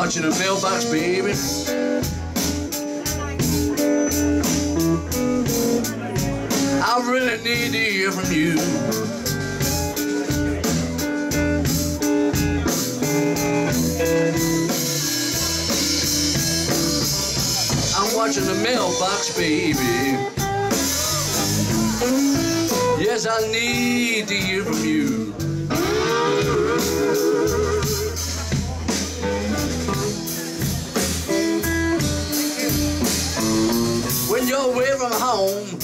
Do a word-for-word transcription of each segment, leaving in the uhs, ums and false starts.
watching the mailbox, baby. I really need to hear from you. I'm watching the mailbox, baby. Yes, I need to hear from you. When you're away from home,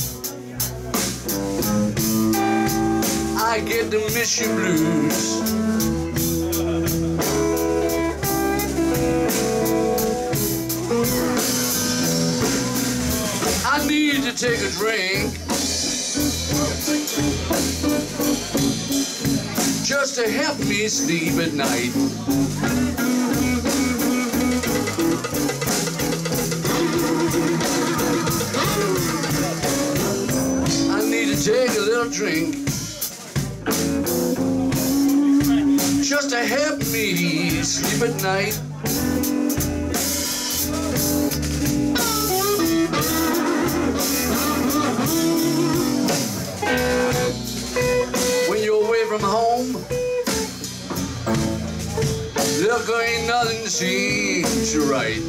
I get the miss you blues. I need to take a drink just to help me sleep at night. I need to take a little drink just to help me sleep at night. When you're away from home, look, ain't nothing seems right.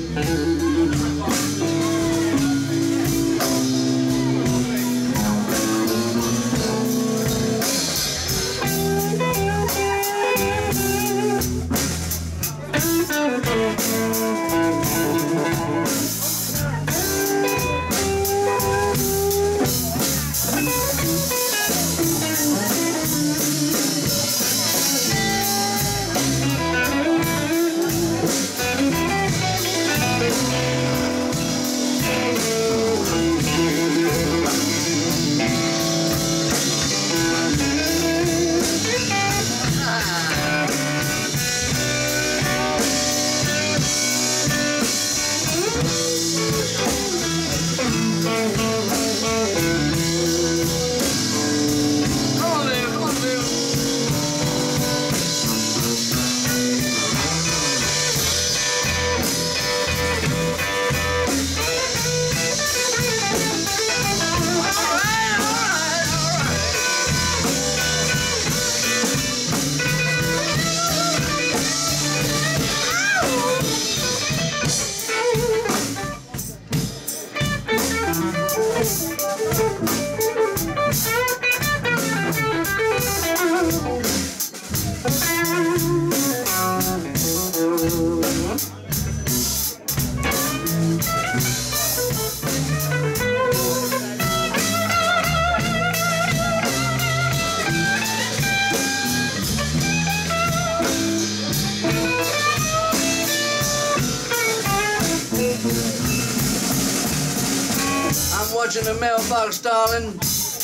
I'm watching the mailbox, darling.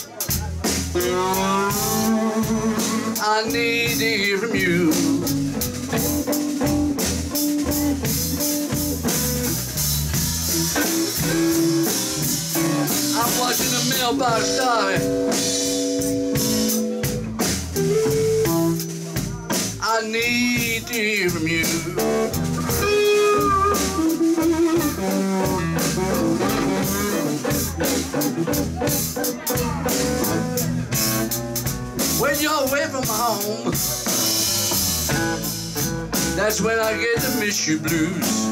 I need to hear from you. I'm watching the mailbox, darling. I need to hear from you. When you're away from home, that's when I get the miss you blues.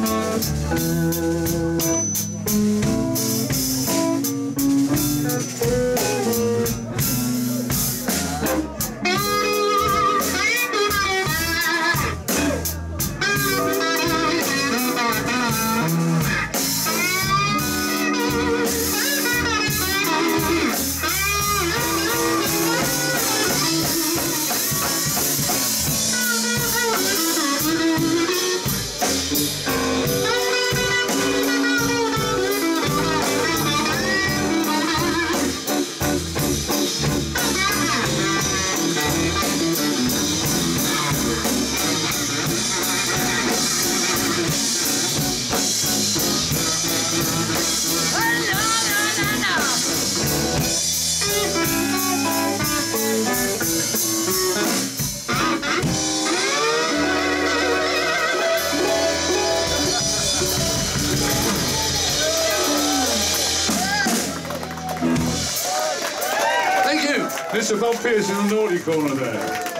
Sir Bob Pearce in the naughty corner there.